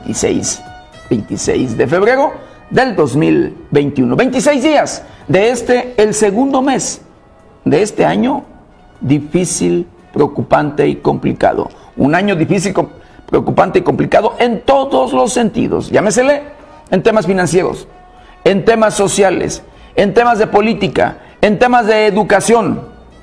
26 de febrero del 2021. 26 días de el segundo mes de este año difícil, preocupante y complicado. Un año difícil, preocupante y complicado en todos los sentidos. Llámesele en temas financieros, en temas sociales, en temas de política, en temas de educación,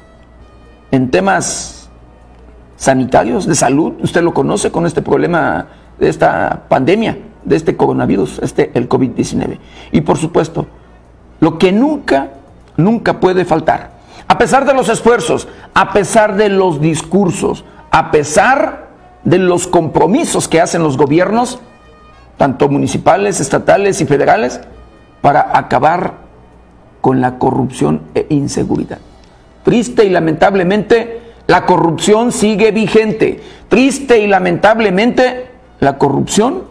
en temas sanitarios, de salud. Usted lo conoce con este problema de esta pandemia, de este coronavirus, el COVID-19. Y por supuesto, lo que nunca puede faltar, a pesar de los esfuerzos, a pesar de los discursos, a pesar de los compromisos que hacen los gobiernos, tanto municipales, estatales y federales, para acabar con la corrupción e inseguridad. Triste y lamentablemente, la corrupción sigue vigente. Triste y lamentablemente, la corrupción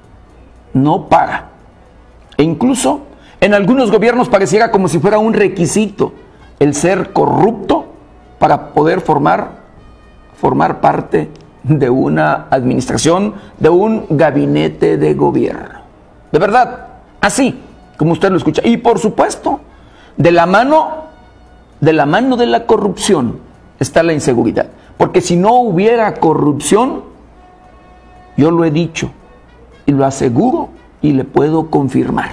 no para. E incluso en algunos gobiernos pareciera como si fuera un requisito el ser corrupto para poder formar parte de una administración, de un gabinete de gobierno. De verdad, así como usted lo escucha. Y por supuesto, de la mano de la corrupción está la inseguridad. Porque si no hubiera corrupción, yo lo he dicho y lo aseguro y le puedo confirmar,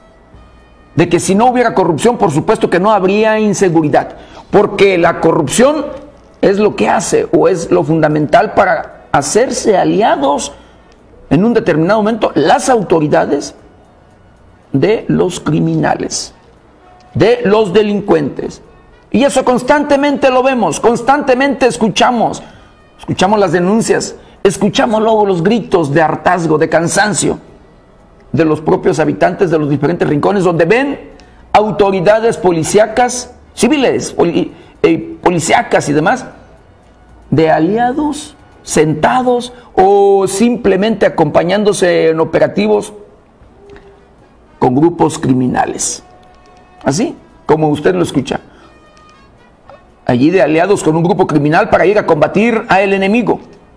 de que si no hubiera corrupción, por supuesto que no habría inseguridad, porque la corrupción es lo que hace o es lo fundamental para hacerse aliados en un determinado momento las autoridades de los criminales, de los delincuentes. Y eso constantemente lo vemos, constantemente escuchamos las denuncias, escuchamos luego los gritos de hartazgo, de cansancio de los propios habitantes de los diferentes rincones donde ven autoridades policíacas, civiles, policíacas y demás, de aliados sentados o simplemente acompañándose en operativos con grupos criminales. Así como usted lo escucha. Allí de aliados con un grupo criminal para ir a combatir al enemigo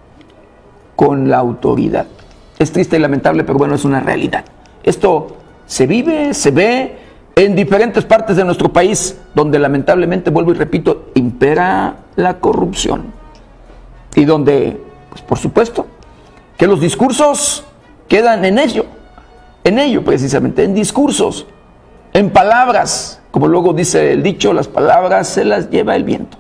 con la autoridad. Es triste y lamentable, pero bueno, es una realidad. Esto se vive, se ve en diferentes partes de nuestro país, donde lamentablemente, vuelvo y repito, impera la corrupción. Y donde, pues por supuesto, que los discursos quedan en ello precisamente, en discursos, en palabras, como luego dice el dicho, las palabras se las lleva el viento.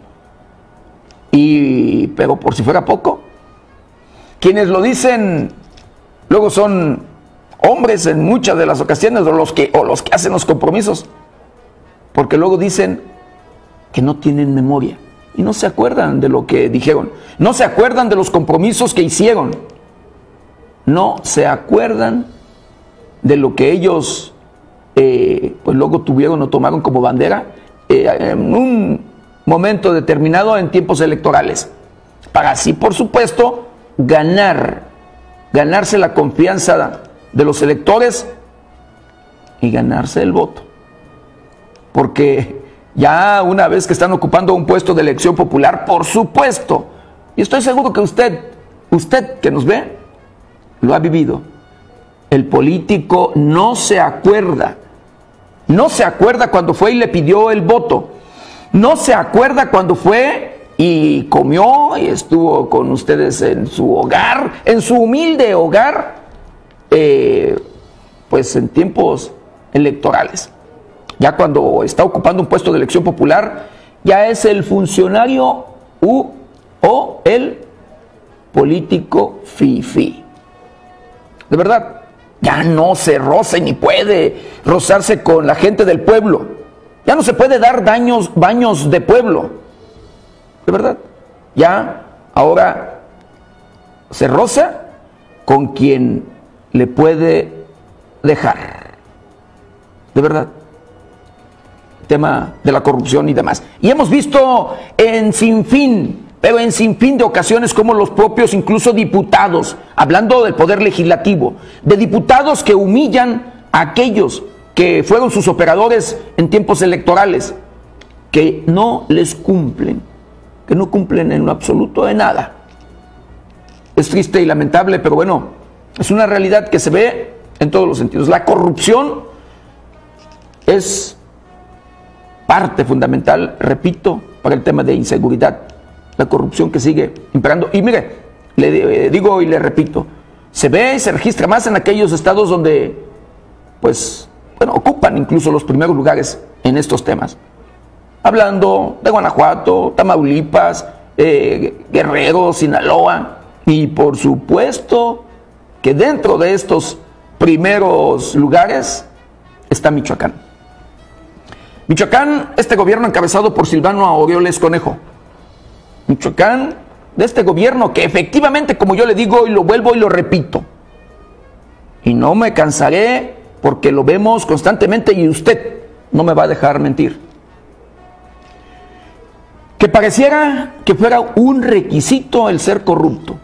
Pero por si fuera poco, quienes lo dicen luego son hombres en muchas de las ocasiones, o los que hacen los compromisos, porque luego dicen que no tienen memoria y no se acuerdan de lo que dijeron, no se acuerdan de los compromisos que hicieron, no se acuerdan de lo que ellos pues luego tuvieron o tomaron como bandera en un momento determinado en tiempos electorales, para así por supuesto ganarse la confianza de los electores y ganarse el voto. Porque ya una vez que están ocupando un puesto de elección popular, por supuesto, y estoy seguro que usted que nos ve, lo ha vivido, el político no se acuerda cuando fue y le pidió el voto, no se acuerda cuando fue y comió y estuvo con ustedes en su hogar, en su humilde hogar, pues en tiempos electorales. Ya cuando está ocupando un puesto de elección popular, ya es el funcionario o el político fifí. De verdad, ya no se roza y ni puede rozarse con la gente del pueblo. Ya no se puede dar baños de pueblo. De verdad, ya ahora se roza con quien le puede dejar. De verdad. Tema de la corrupción y demás. Y hemos visto en sinfín de ocasiones como los propios incluso diputados, hablando del poder legislativo, de diputados que humillan a aquellos que fueron sus operadores en tiempos electorales, que no les cumplen, que no cumplen en lo absoluto de nada. Es triste y lamentable, pero bueno, Es una realidad que se ve en todos los sentidos. La corrupción es parte fundamental, repito, para el tema de inseguridad. La corrupción que sigue imperando. Y mire, le digo y le repito, se ve y se registra más en aquellos estados donde, pues, bueno, ocupan incluso los primeros lugares en estos temas. Hablando de Guanajuato, Tamaulipas, Guerrero, Sinaloa, y por supuesto que dentro de estos primeros lugares está Michoacán. Michoacán, este gobierno encabezado por Silvano Aureoles Conejo. Michoacán, de este gobierno que efectivamente, como yo le digo y lo vuelvo y lo repito, y no me cansaré porque lo vemos constantemente y usted no me va a dejar mentir, que pareciera que fuera un requisito el ser corrupto.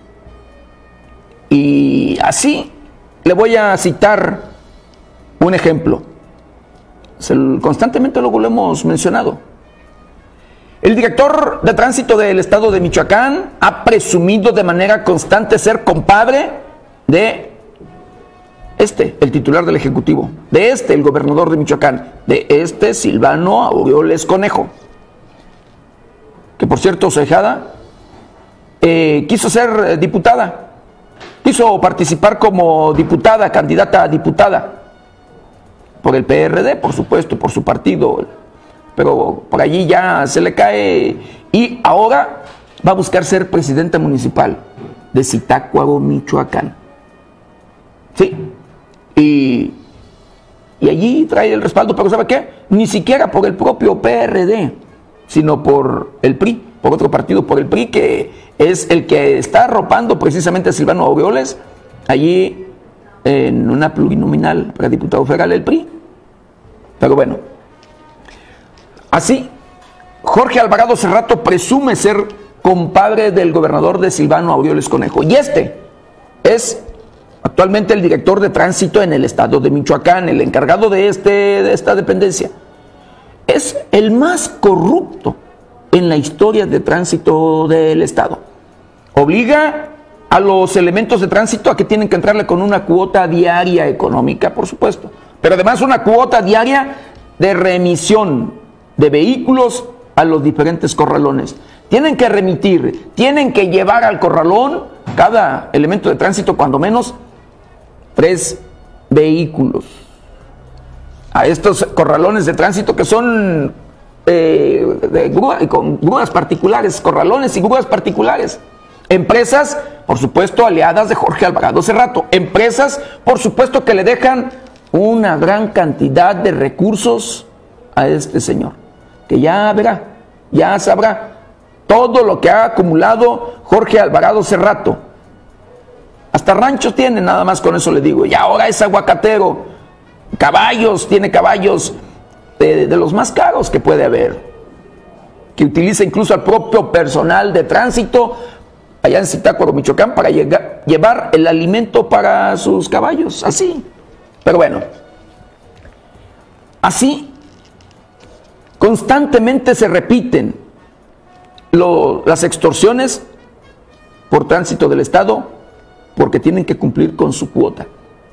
Y así le voy a citar un ejemplo. Constantemente luego lo hemos mencionado. El director de tránsito del estado de Michoacán ha presumido de manera constante ser compadre de el titular del Ejecutivo, de el gobernador de Michoacán, de Silvano Aureoles Conejo, que por cierto su ahijada quiso ser diputada, quiso participar como diputada, candidata a diputada, por el PRD, por supuesto, por su partido, pero por allí ya se le cae y ahora va a buscar ser presidenta municipal de Zitácuaro, Michoacán. Sí, y allí trae el respaldo, pero ¿sabe qué? Ni siquiera por el propio PRD, sino por el PRI, por otro partido, por el PRI, que es el que está arropando precisamente a Silvano Aureoles allí en una plurinominal para diputado federal el PRI. Pero bueno, así Jorge Alvarado Cerrato presume ser compadre del gobernador de Silvano Aureoles Conejo, y es actualmente el director de tránsito en el estado de Michoacán, el encargado de esta dependencia. Es el más corrupto en la historia de tránsito del estado. Obliga a los elementos de tránsito a que tienen que entrarle con una cuota diaria económica, por supuesto, pero además una cuota diaria de remisión de vehículos a los diferentes corralones. Tienen que remitir, tienen que llevar al corralón cada elemento de tránsito cuando menos 3 vehículos. A estos corralones de tránsito que son con grúas particulares, corralones y grúas particulares. Empresas, por supuesto, aliadas de Jorge Alvarado Cerrato. Empresas, por supuesto, que le dejan una gran cantidad de recursos a este señor, que ya verá, ya sabrá todo lo que ha acumulado Jorge Alvarado Cerrato. Hasta ranchos tiene, nada más con eso le digo. Y ahora es aguacatero. Caballos, tiene caballos de los más caros que puede haber, que utiliza incluso al propio personal de tránsito allá en Zitácuaro, Michoacán, para llevar el alimento para sus caballos, así. Pero bueno, así constantemente se repiten las extorsiones por tránsito del estado, porque tienen que cumplir con su cuota.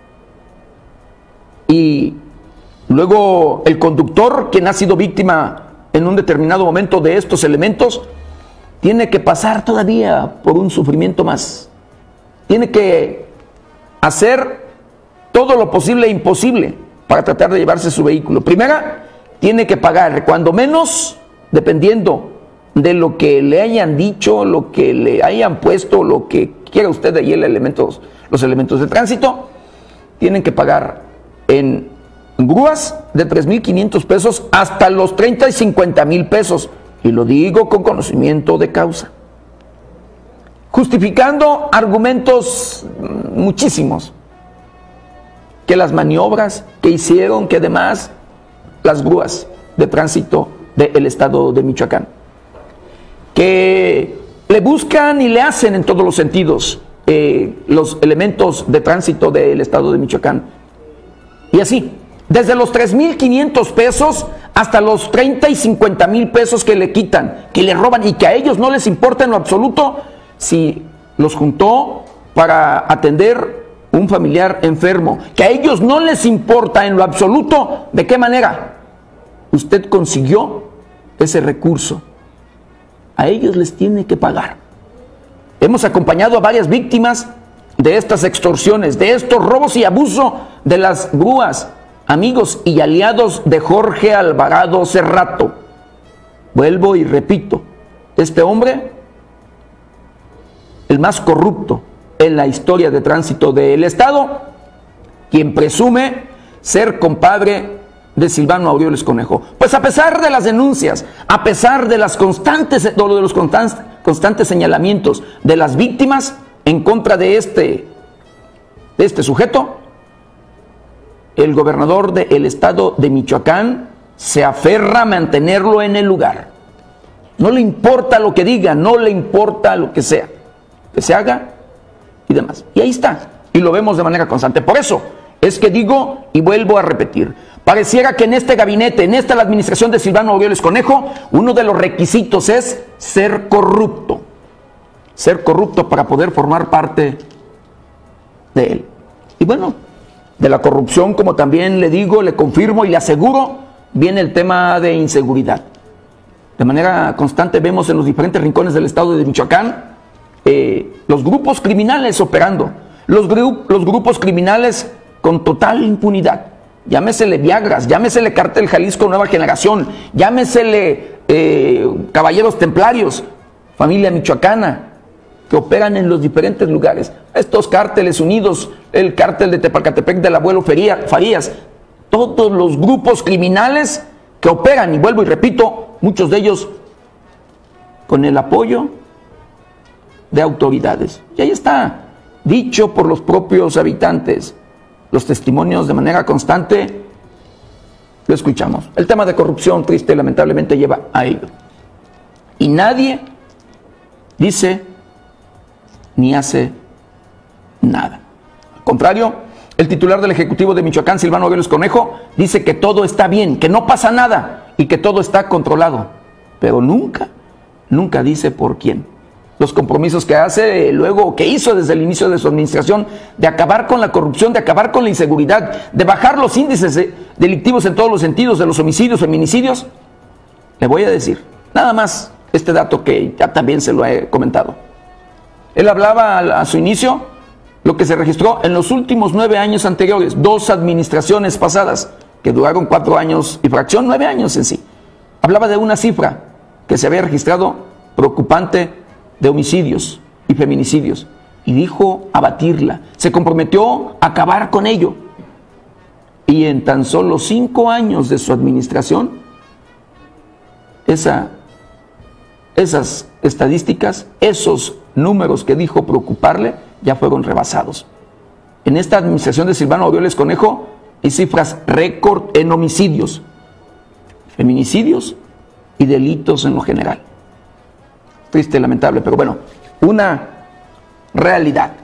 Y luego el conductor, quien ha sido víctima en un determinado momento de estos elementos, tiene que pasar todavía por un sufrimiento más. Tiene que hacer todo lo posible e imposible para tratar de llevarse su vehículo. Primera, tiene que pagar, cuando menos, dependiendo de lo que le hayan dicho, lo que le hayan puesto, lo que quiera usted de ahí, los elementos de tránsito, tienen que pagar en grúas de 3,500 pesos hasta los 30 y 50 mil pesos. Y lo digo con conocimiento de causa, justificando argumentos muchísimos, que las maniobras que hicieron, que además las grúas de tránsito del estado de Michoacán, que le buscan y le hacen en todos los sentidos los elementos de tránsito del estado de Michoacán. Y así, desde los 3,500 pesos hasta los 30 y 50 mil pesos que le quitan, que le roban, y que a ellos no les importa en lo absoluto si los juntó para atender un familiar enfermo, que a ellos no les importa en lo absoluto de qué manera usted consiguió ese recurso. A ellos les tiene que pagar. Hemos acompañado a varias víctimas de estas extorsiones, de estos robos y abuso de las grúas, amigos y aliados de Jorge Alvarado Cerrato. Vuelvo y repito, este hombre, el más corrupto en la historia de tránsito del Estado, quien presume ser compadre de Silvano Aureoles Conejo. Pues a pesar de las denuncias, a pesar de los constantes señalamientos de las víctimas en contra de este sujeto, el gobernador del estado de Michoacán se aferra a mantenerlo en el lugar. No le importa lo que diga, no le importa lo que sea, que se haga y demás. Y ahí está, y lo vemos de manera constante. Por eso es que digo y vuelvo a repetir, pareciera que en este gabinete, en la administración de Silvano Aureoles Conejo, uno de los requisitos es ser corrupto. Ser corrupto para poder formar parte de él. Y bueno, de la corrupción, como también le digo, le confirmo y le aseguro, viene el tema de inseguridad. De manera constante vemos en los diferentes rincones del estado de Michoacán los grupos criminales operando, los grupos criminales con total impunidad. Llámesele Viagras, llámesele Cártel Jalisco Nueva Generación, llámesele Caballeros Templarios, familia michoacana, que operan en los diferentes lugares. Estos cárteles unidos, el cártel de Tepalcatepec del abuelo Farías, todos los grupos criminales que operan, y vuelvo y repito, muchos de ellos con el apoyo de autoridades. Y ahí está, dicho por los propios habitantes, los testimonios de manera constante, lo escuchamos. El tema de corrupción, triste y lamentablemente, lleva a ello. Y nadie dice ni hace nada. Al contrario, el titular del Ejecutivo de Michoacán, Silvano Aureoles Conejo, dice que todo está bien, que no pasa nada y que todo está controlado. Pero nunca dice por quién. Los compromisos que hace, luego que hizo desde el inicio de su administración, de acabar con la corrupción, de acabar con la inseguridad, de bajar los índices delictivos en todos los sentidos, de los homicidios, feminicidios. Le voy a decir, nada más este dato que ya también se lo he comentado. Él hablaba a su inicio lo que se registró en los últimos 9 años anteriores, 2 administraciones pasadas, que duraron 4 años y fracción, 9 años en sí. Hablaba de una cifra que se había registrado preocupante de homicidios y feminicidios, y dijo abatirla, se comprometió a acabar con ello. Y en tan solo 5 años de su administración, esas estadísticas, esos números que dijo preocuparle, ya fueron rebasados. En esta administración de Silvano Aureoles Conejo hay cifras récord en homicidios, feminicidios y delitos en lo general. Triste y lamentable, pero bueno, una realidad.